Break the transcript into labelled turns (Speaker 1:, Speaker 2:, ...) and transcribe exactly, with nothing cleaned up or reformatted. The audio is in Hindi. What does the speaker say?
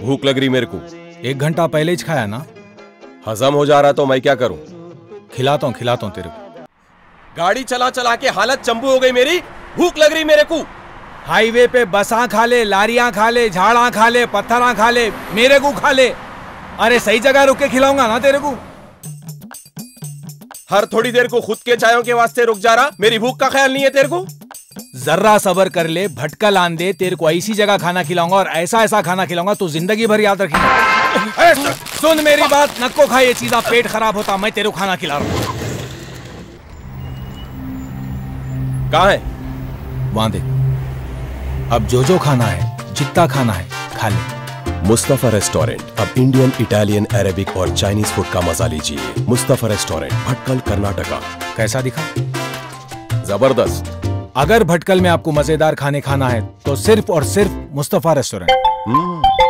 Speaker 1: भूख लग रही मेरे को।
Speaker 2: एक घंटा पहले ही खाया ना।
Speaker 1: हजम हो जा रहा तो मैं क्या करूं?
Speaker 2: खिलाता हूँ खिलाता हूँ तेरे को।
Speaker 1: गाड़ी चला चला के हालत चंबू हो गई मेरी, भूख लग रही मेरे को।
Speaker 2: हाईवे पे बसा खा ले, लारियां खा ले, झाड़ा खा ले, पत्थरा खा ले, मेरे को खा ले। अरे सही जगह रुक के खिलाऊंगा ना तेरे को।
Speaker 1: हर थोड़ी देर को खुद के चायों के वास्ते रुक जा रहा, मेरी भूख का ख्याल नहीं है तेरे को?
Speaker 2: जर्रा सबर कर ले, भटकल आन दे, तेरे को ऐसी जगह खाना खिलाऊंगा और ऐसा ऐसा खाना खिलाऊंगा तो जिंदगी भर याद रखेंगे। सुन मेरी बात, नको खा ये चीज़, पेट खराब होता, मैं तेरे को खाना खिला रहा हूं।
Speaker 1: कहाँ है?
Speaker 2: वहां देख। अब जो जो खाना है, जितना खाना है, खा ले।
Speaker 1: मुस्तफा रेस्टोरेंट, अब इंडियन, इटालियन, अरेबिक और चाइनीज फूड का मजा लीजिए। मुस्तफा रेस्टोरेंट, भटकल, कर्नाटका।
Speaker 2: कैसा दिखा?
Speaker 1: जबरदस्त।
Speaker 2: अगर भटकल में आपको मजेदार खाने खाना है तो सिर्फ और सिर्फ मुस्तफा रेस्टोरेंट।